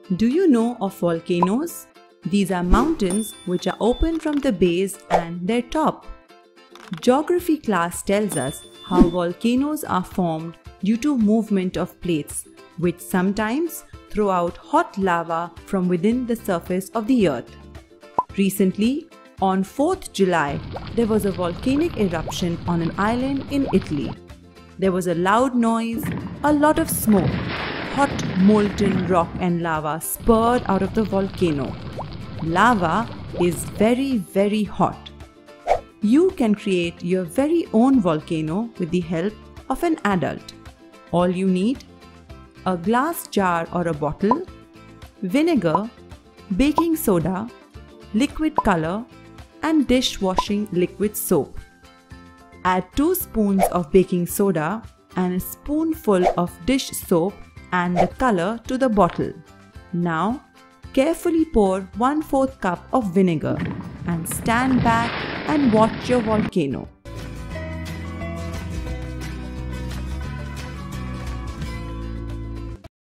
Do you know of volcanoes? These are mountains which are open from the base and their top. Geography class tells us how volcanoes are formed due to movement of plates, which sometimes throw out hot lava from within the surface of the earth. Recently, on 4th July, there was a volcanic eruption on an island in Italy. There was a loud noise, a lot of smoke. Hot molten rock and lava spurred out of the volcano. Lava is very hot. You can create your very own volcano with the help of an adult. All you need: a glass jar or a bottle, vinegar, baking soda, liquid color, and dishwashing liquid soap. Add 2 spoons of baking soda and a spoonful of dish soap and the color to the bottle. Now, carefully pour 1/4 cup of vinegar and stand back and watch your volcano.